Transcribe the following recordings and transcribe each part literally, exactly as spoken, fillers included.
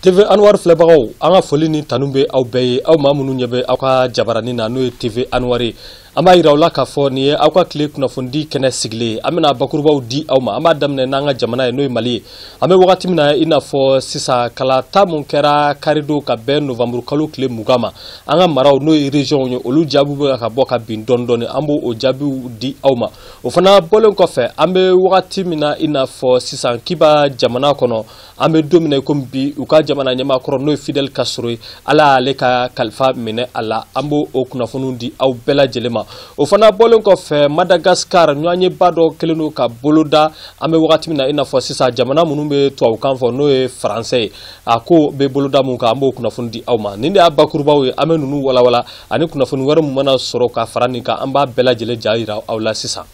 T V Anwar filɛbagaw an ka foli ni tanu bɛ aw bɛɛ ye aw maa minnu ɲɛ bɛ aw ka jabaranin na n'o ye T V Anwar ye an b'a yira aw la k'a fɔ nin ye aw ka tile kunnafoni kɛnɛ sigilen an bɛna bakurubaw di aw ma an b'a daminɛ n'an ka jamana ye n'o ye Mali ye an bɛ wagati min na i n'a fɔ sisan kalata mun kɛra karido ka bɛn novembre kalo tile mugan ma an ka maraw n'o ye région ye olu jaabiw bɛ ka bɔ ka bin dɔɔni dɔɔni an b'o jaabiw di aw ma o fana bɔlen kɔfɛ an bɛ wagati min na i n'a fɔ sisan kiba jamana kɔnɔ an bɛ don min na komi bi u ka jamana ɲɛmaakɔrɔ n'o ye Fidel Castro ye ala y'ale ka kalifa minɛ a la an b'o o kunnafoniw di aw bɛɛ lajɛlen ma o fana bɔlen kɔfɛ Madagascar ɲɔgɔnyeba dɔ kelen don ka boloda an bɛ wagati min na i n'a fɔ sisan jamana minnu bɛ tubabukan fɔ n'o ye faransɛ ye a ko bɛ boloda mun kan an b'o kunnafoni di aw ma nin de y'a bakurubaw ye an bɛ ninnu walawala ani kunnafoni wɛrɛ mun mana sɔrɔ ka fara nin kan an b'a bɛɛ lajɛlen ja yira aw la sisan.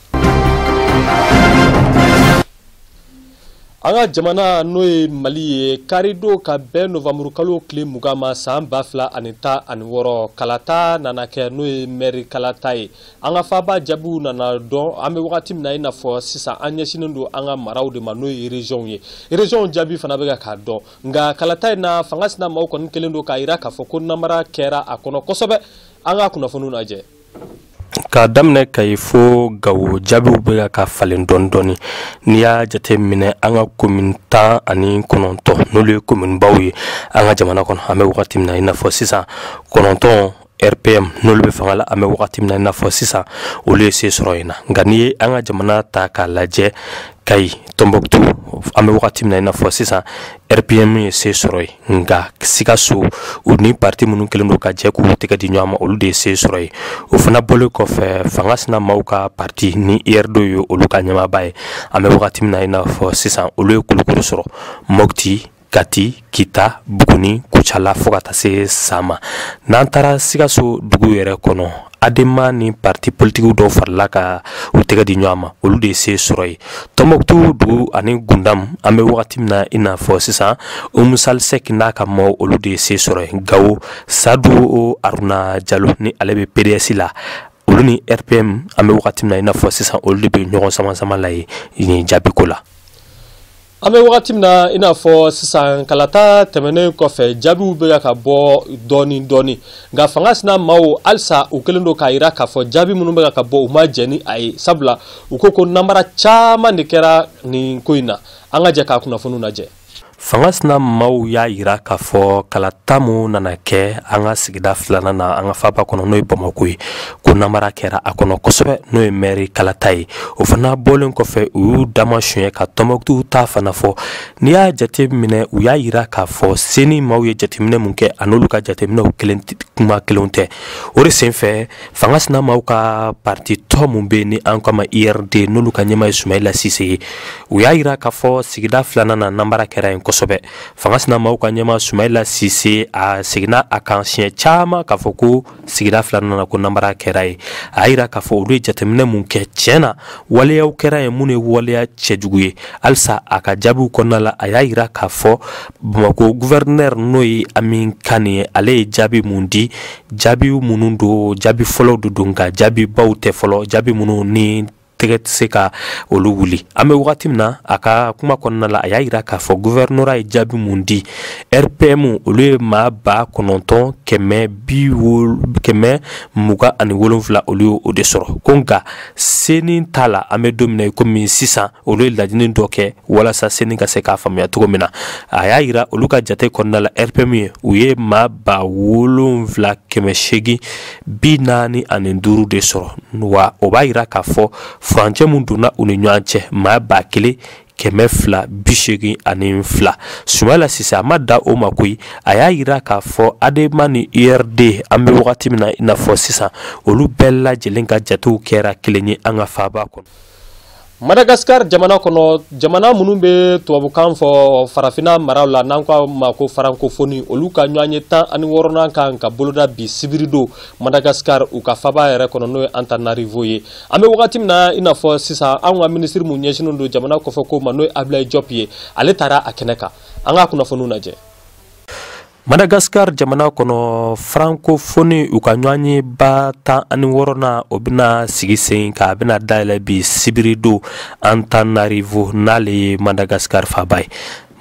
An ka jamana n'o ye Mali ye karido ka bɛn novembre kalo tile mugan ma san ba fila ani tan ani wɔɔrɔ kalata nana kɛ n'o ye maire kalata ye an ka faaba jaabiw nana dɔn an bɛ wagati min na i n'a fɔ sisan an ɲɛsinen don an ka maraw de ma n'o ye région ye région jaabi fana bɛ k'a dɔn nka kalata in na fanga sina maaw kɔni kelen don k'a jira k'a fɔ ko namara kɛra a kɔnɔ kosɛbɛ an ka kunnafoniw lajɛ. Ka daminɛ ka ye fo Gawo jaabiw bɛ ka falen dɔɔni dɔɔni n'i y'a jate minɛ an ka commune tan ani kɔnɔntɔn n'olu ye commune baw ye an ka jamana kɔnɔ an bɛ wagati min na i n'a fɔ sisan kɔnɔntɔn R P M n'olu bɛ fanga la an bɛ wagati min na i n'a fɔ sisan olu ye se sɔrɔ yen na nka n'i ye an ka jamana ta k'a lajɛ Kayi Tombouctou an bɛ wagati min na i n'a fɔ sisan R P M ye se sɔrɔ yen nka Sikaso u ni parti minnu kelen don ka jɛ k'u tɛgɛ di ɲɔgɔn ma olu de ye se sɔrɔ yen o fana bɔlen kɔfɛ fanga sina maaw ka parti ni I R D ye olu ka ɲɛmaaba ye an bɛ wagati min na i n'a fɔ sisan olu ye kulukuru sɔrɔ Mopti Kati Kita Buguni Kucala fo ka taa se Sama n'an taara Sikaso dugu yɛrɛ kɔnɔ Adema ni parti politique dɔw farala ka u tɛgɛ di ɲɔgɔn ma olu de ye se sɔrɔ yen Tombouctou dugu ani Gundam an bɛ wagati min na i n'a fɔ sisan Oumou Salsek n'a ka maaw olu de ye se sɔrɔ yen Gawo Sadou Aruna Diallo ni ale bɛ P D S la olu ni R P M an bɛ wagati min na i n'a fɔ sisan olu de bɛ ɲɔgɔn sama sama la ye ni jaabiko la. An bɛ wagati min na i n'a fɔ sisan kalata tɛmɛnen kɔfɛ jaabiw bɛ ka bɔ dɔɔni dɔɔni nka fanga sina maaw halisa u kelen don k'a jira k'a fɔ jaabi minnu bɛ ka bɔ u ma jɛ ni a ye sabula u ko ko namara caman de kɛra nin ko in na an ka jɛ k'a kunnafoniw lajɛ. Fanga sina maaw y'a jira k'a fɔ kalata mun nana kɛ an ka sigida filanan na an ka faaba kɔnɔ n'o ye Bamako ye ko namara kɛra a kɔnɔ kosɛbɛ n'o ye maire kalata ye o fana bɔlen kɔfɛ u y'u dama suɲɛ ka Tombouctou ta fana fɔ n'i y'a jate minɛ u y'a jira k'a fɔ seni maaw ye jateminɛ mun kɛ a n'olu ka jateminɛw kelen kuma kelenw tɛ o de senfɛ fanga sina maaw ka parti tɔ mun bɛ ni an kama I R D n'olu ka ɲɛmaa ye Soumaïla Cissé ye u y'a jira k'a fɔ sigida filanan na namara kɛra yen kosɛbɛ fanga sina maaw ka ɲɛmaa Soumaïla Cissé a seginna a kan siɲɛ caman k'a fɔ ko sigida filanan na ko namara kɛra ye a jira k'a fɔ olu ye jateminɛ mun kɛ tiɲɛna waleyaw kɛra yen mun ye waleya cɛjugu ye halisa a ka jaabiw kɔnɔna la a y'a jira k'a fɔ Bamako gouverneur n'o ye Amin Kane ye ale ye jaabi mun di jaabi minnu don jaabi fɔlɔw de don nka jaabi baw tɛ fɔlɔ jaabi minnu ni tɛgɛ tɛ se ka olu wuli an bɛ wagati min na a ka kuma kɔnɔna la a y'a jira k'a fɔ gouverneur ye jaabi mun di R P M olu ye maa ba kɔnɔntɔn kɛmɛ bi wolo kɛmɛ mugan ani wolonfila olu ye o de sɔrɔ ko nka seni t'a la an bɛ don min na komi sisan olu ye laɲini dɔ kɛ walasa seni ka se k'a faamuya cogo min na a y'a jira olu ka jate kɔnɔna la R P M ye u ye maa ba wolonfila kɛmɛ seegin bi naani ani duuru de sɔrɔ wa o b'a jira k'a fɔ furancɛ mun donna u ni ɲɔgɔn cɛ maa ba kelen kɛmɛ fila bi seegin ani fila Soumaïla Cissé a ma da o ma koyi a y'a jira k'a fɔ Adema ni I R D an bɛ wagati min na i n'a fɔ sisan olu bɛɛ lajɛlen ka jatew kɛra kelen ye an ka faaba kɔnɔ. Madagascar jamana kɔnɔ jamana minnu bɛ tubabukan fɔ farafinna maraw la n'an ko ma ko francophonie olu ka ɲɔgɔnye tan ani wɔɔrɔnan kan ka boloda bi sibiri don Madagascar u ka faaba yɛrɛ kɔnɔ n'o ye Antananarivo ye an bɛ wagati min na i n'a fɔ sisan anw ka minisiri mun ɲɛsinnen don jamana kɔfɛ ko ma n'o ye Ablaye Diop ye ale taara a kɛnɛ kan an ka kunnafoniw lajɛ. Madagascar jamana kɔnɔ francophonie u ka ɲɔgɔnye ba tan ani wɔɔrɔnan o bɛna sigi sen kan a bɛna dayɛlɛ bi sibiri don Antananarivo n'ale ye Madagascar faaba ye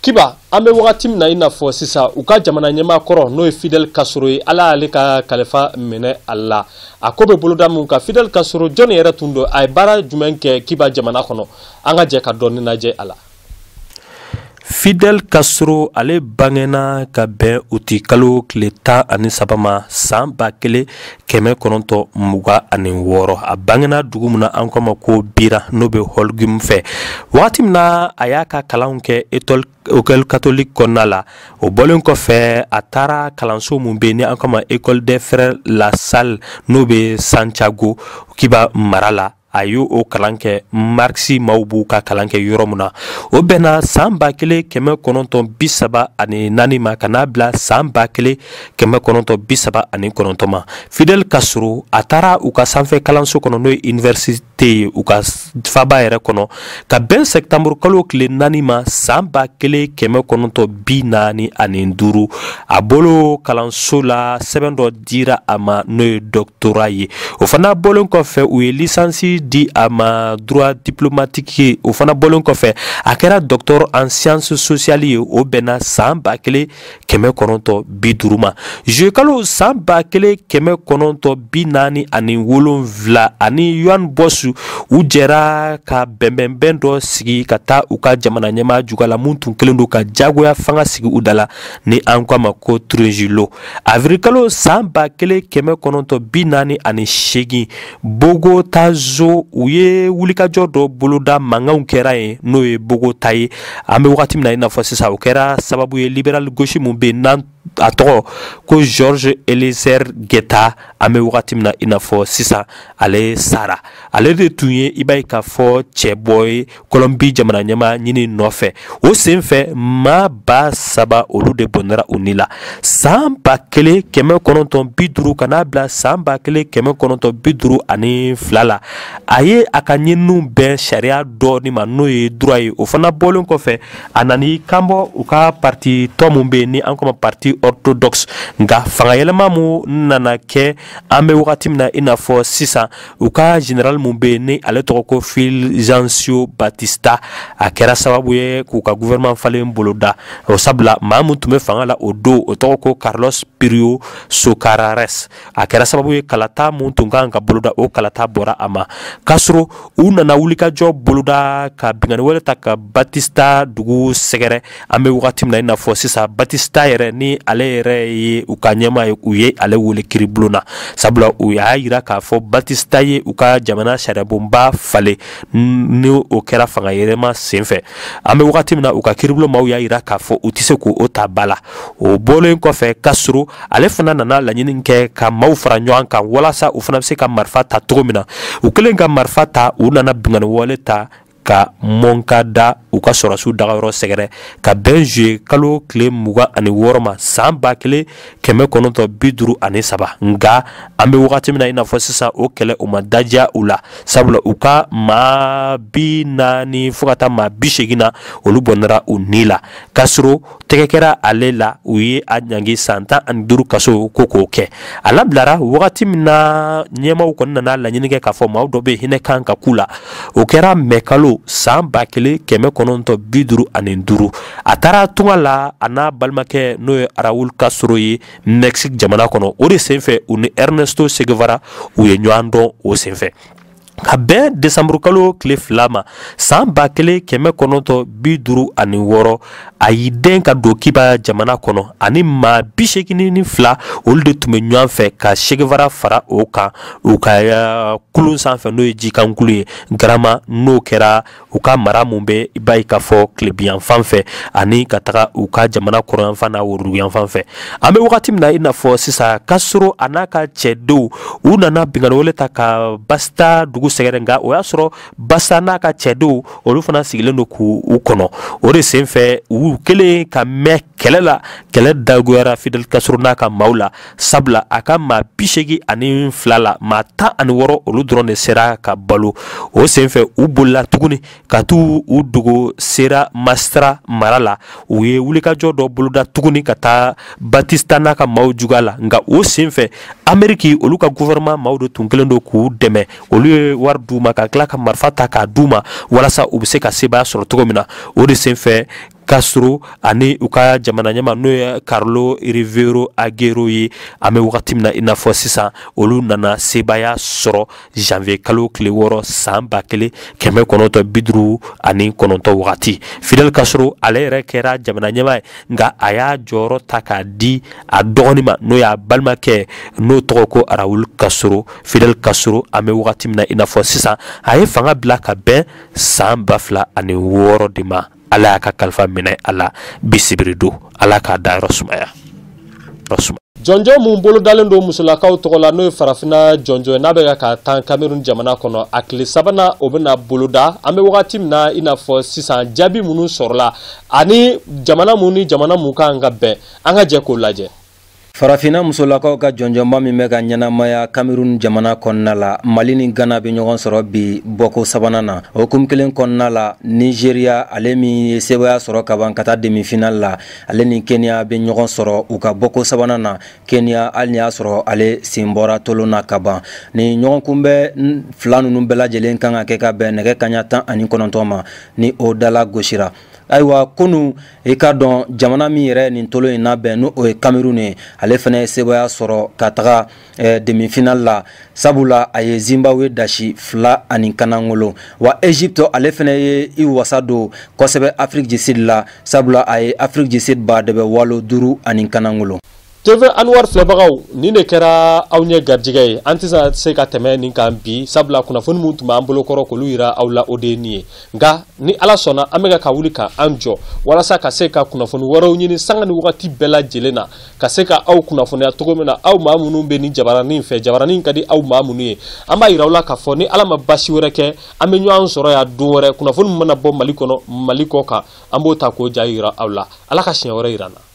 Kiba an bɛ wagati min na i n'a fɔ sisan u ka jamana ɲɛmaa kɔrɔ n'o ye Fidel Castro ye Ala y'ale ka kalifa minɛ a la a ko bɛ boloda mun kan Fidel Castro jɔnni yɛrɛ tun don a ye baara jumɛn kɛ Kiba jamana kɔnɔ an ka jɛ ka dɔɔni lajɛ a la. Fidel Castro ale bangena ka bɛn uti kalo tile tan ani saba ma san ba kelen kɛmɛ kɔnɔntɔn mugan ani wɔɔrɔ a bangena dugu mun na an ko ma ko Bira n'o bɛ Holguin fɛ wagati min na a y'a ka kalanw kɛ école école catholique kɔnɔna la o bɔlen kɔfɛ a taara kalanso mun bɛ ni an ko ma école des frères La Salle n'o bɛ Santiago Kiba mara la a y'o o kalan kɛ Marxi maaw b'u ka kalan kɛ yɔrɔ mun na o bɛnna san ba kelen kɛmɛ kɔnɔntɔn bi saba ani naani ma ka n'a bila san ba kelen kɛmɛ kɔnɔntɔn bi saba ani kɔnɔntɔn ma Fidel Castro a taara u ka sanfɛ kalanso kɔnɔ n'o ye université ye u ka faba yɛrɛ kɔnɔ ka bɛn septembre kalo tile naani ma san ba kelen kɛmɛ kɔnɔntɔn bi naani ani duuru a bolo kalanso la sɛbɛn dɔ dira a ma n'o ye doctorat ye o fana bɔlen kɔfɛ u ye licence di a ma droit diplomatique ye o fana bɔlen kɔfɛ a kɛra docteur en sciences sociales ye o bɛnna san ba kelen kɛmɛ kɔnɔntɔn bi duuru ma juillet kalo san ba kelen kɛmɛ kɔnɔntɔn bi naani ani wolonwula ani Yohan Bosch u jɛra ka bɛnbɛnbɛn dɔ sigi ka taa u ka jamana ɲɛmaa juga la mun tun kelen don ka jagoya fanga sigi u da la ni an ko a ma ko Trujillo avril kalo san ba kelen kɛmɛ kɔnɔntɔn bi naani ani seegin Bogota zo u ye wulikajɔ dɔ boloda mankanw kɛra yen n'o ye Bogota ye an bɛ wagati min na i n'a fɔ sisan o kɛra sababu ye libéral gauche mun bɛ n'an a tɔgɔ ko Georges Eliezer Geta an bɛ wagati min na i n'a fɔ sisan ale sara ale de tun ye i b'a ye k'a fɔ cɛbɔ ye Colombie jamana ɲɛmaa ɲini nɔfɛ o senfɛ maa ba saba olu de bɔnɛra u ni la san ba kelen kɛmɛ kɔnɔntɔn bi duuru ka n'a bila san ba kelen kɛmɛ kɔnɔntɔn bi duuru ani fila la a ye a ka ɲininiw bɛn sariya dɔɔni ma n'o ye droit ye o fana bɔlen kɔfɛ a nani kanbɔ u ka parti tɔ mun bɛ yen ni an ko ma parti orthodoxe nka fanga yɛlɛma mun nana kɛ an bɛ wagati min na i n'a fɔ sisan u ka général mun bɛ yen ni ale tɔgɔ ko Fulgencio Batista a kɛra sababu ye k'u ka gouvernement falen boloda o sabula maa mun tun bɛ fanga la o don o tɔgɔ ko Carlos Pirio Socarares a kɛra sababu ye kalata mun tun kan ka boloda o kalata bɔra a ma k'a sɔrɔ u nana wulikajɔ boloda ka bingani wɛrɛ ta ka Batista dugu sɛgɛrɛ an bɛ wagati min na i n'a fɔ sisan Batista yɛrɛ ni ale yɛrɛ ye u ka ɲɛmaa ye u ye ale wele kiribulon na sabula u y'a yira k'a fɔ Batista ye u ka jamana sariyabonba falen ni o kɛra fanga yɛlɛma senfɛ an bɛ wagati min na u ka kiribulon maaw y'a yira k'a fɔ u tɛ se k'o ta ba la o bɔlen kɔfɛ k'a sɔrɔ ale fana nana laɲini kɛ ka maaw fara ɲɔgɔn kan walasa u fana bɛ se ka marifa ta cogo min na u kɛlen ka marifa ta u nana bingani wale ta ka mɔnka da u ka sɔrɔsiw dagayɔrɔ sɛgɛrɛ ka bɛn juillet kalo tile mugan ani wɔɔrɔ ma san ba kelen kɛmɛ kɔnɔntɔn bi duuru ani saba nka an bɛ wagati min na i n'a fɔ sisan o kɛlɛ u ma daja u la sabula u ka maa bi naani fo ka taa maa bi seegin na olu bɔnɛra u ni la k'a sɔrɔ tɛgɛ kɛra ale la u ye a ɲangi san tan ani duuru kaso ko k'o kɛ a labilara wagati min na ɲɛmaaw kɔni nana laɲini kɛ k'a fɔ maaw dɔ bɛ hinɛ kan ka k'u la o kɛra mɛ kalo san ba kelen kɛmɛ kɔnɔntɔn bi duuru ani duuru a taara tunga la a n'a balimakɛ n'o ye Raúl Castro ye Mexique jamana kɔnɔ o de senfɛ u ni Ernesto Che Guevara u ye ɲɔgɔn dɔn o senfɛ ka bɛn décembre kalo tile fila ma san ba kelen kɛmɛ kɔnɔntɔn bi duuru ani wɔɔrɔ a y'i den ka don Kiba jamana kɔnɔ ani maa bi seegin ni fila olu de tun bɛ ɲɔgɔn fɛ ka Che Guevara fara o kan u ka kulun sanfɛ n'o ye jikan kulu ye garama n'o kɛra u ka mara mun bɛ i b'a ye k'a fɔ tilebiyan fan fɛ ani ka taga u ka jamana kɔrɔn fan n'a woruduyan fan fɛ an bɛ wagati min na i n'a fɔ sisan Castro a n'a ka cɛdenw u nana bingani wale ta ka Basta dugu sɛgɛrɛ nka o y'a sɔrɔ Basta n'a ka cɛdenw olu fana sigilen don k'u kɔnɔ o de senfɛ u kelen ka mɛn kɛlɛ la kɛlɛ dagoyara Fidel Castro n'a ka maaw la sabula a ka maa bi seegin ani fila la maa tan ani wɔɔrɔ olu dɔrɔn de sera ka balo o senfɛ u bolila tuguni ka t'u u dogo Sierra Maestra mara la u ye wulikajɔ dɔ boloda tuguni ka taa Batista n'a ka maaw juga la nka o senfɛ Amérique olu ka gouvernement maaw de tun kelen don k'u dɛmɛ olu ye wari d'u ma ka tila ka marifa ta k'a d'u ma walasa u bɛ se ka sebaaya sɔrɔ cogo min na o de senfɛ Castro ani u ka jamana ɲɛma n'o ye Carlo Rivero Aguero ye an bɛ wagati min na i n'a fɔ sisan olu nana sebaya sɔrɔ janvier kalo tile wɔɔrɔ san ba kelen kɛmɛ kɔnɔntɔn bi duuru ani kɔnɔntɔn wagati. Fidel Castro ale yɛrɛ kɛra jamana ɲɛma ye nka a y'a jɔyɔrɔ ta k'a di a dɔgɔnin ma n'o y'a balimakɛ n'o tɔgɔ ko Raúl Castro. Fidel Castro an bɛ wagati min na i n'a fɔ sisan a ye fanga bila ka bɛn san ba fila ani wɔɔrɔ de ma. Ala ka kalifa minɛ ala bisibiri do ala k'a da yɔrɔ sumaya. Jɔnjɔ mun bolo dalen do musolakaw tɔgɔ la n'o ye farafina jɔnjɔ n'a bɛ ka tan Cameroun jamana kɔnɔ a tile sabanan o bɛna boloda an bɛ wagati min na i n'a fɔ sisan jaabi minnu sɔrɔla ani jamana mun ni jamana mun kan ka bɛn an ka jɛ k'o lajɛ. Farafina musolakaw ka jɔnjɔnba min bɛ ka ɲɛnamaya Cameroun jamana kɔnɔna la Mali ni Ghana bɛ ɲɔgɔn sɔrɔ bi bɔko sabanan na o hukumu kelen kɔnɔna la Nigeria ale min ye sebaya sɔrɔ ka ban ka taa demi-finale la ale ni Kenya bɛ ɲɔgɔn sɔrɔ u ka bɔko sabanan na Kenya hali ni y'a sɔrɔ ale sen bɔra tolon na ka ban ni ɲɔgɔn kunbɛ fila ninnu bɛɛ lajɛlen kan ka kɛ ka bɛn nɛgɛ kanɲɛ tan ani kɔnɔntɔn ma ni o dala gosira. Ayiwa kunu i ka dɔn jamana min yɛrɛ nin tolo in labɛn n'o o ye Cameroun ye ale fana ye sebaya sɔrɔ ka taga eh, demi-finale la sabula a ye Zimbabwe dasi fila ani kanangolo wa Egypte ale fana ye i wasa don kosɛbɛ Afrique du Sud la sabula a ye Afrique du Sud ba dɛbɛ walo duuru ani kanangolo. T V Anwar filɛbagaw nin de kɛra aw ɲɛ garijɛgɛ ye an tɛ se ka tɛmɛ nin kan bi sabula kunnafoni mun tun b'an bolo kɔrɔ k'olu yira aw la o de ye nin ye nka ni ala sɔnna an bɛka ka wuli ka an jɔ walasa ka se ka kunnafoni wɛrɛw ɲini sanga ni wagati bɛɛ lajɛlen na ka se ka aw kunnafoniya cogo min na aw maa minnu bɛ nin jabaranin fɛ jabaranin ka di aw maa minnu ye an b'a yira aw la k'a fɔ ni ala ma basi wɛrɛ kɛ an bɛ ɲɔgɔn sɔrɔ yan don wɛrɛ kunnafoni min mana bɔ Mali kɔnɔ Mali kɔ kan an b'o ta k'o ja yira aw la ala ka siɲɛ wɛrɛ yira an na.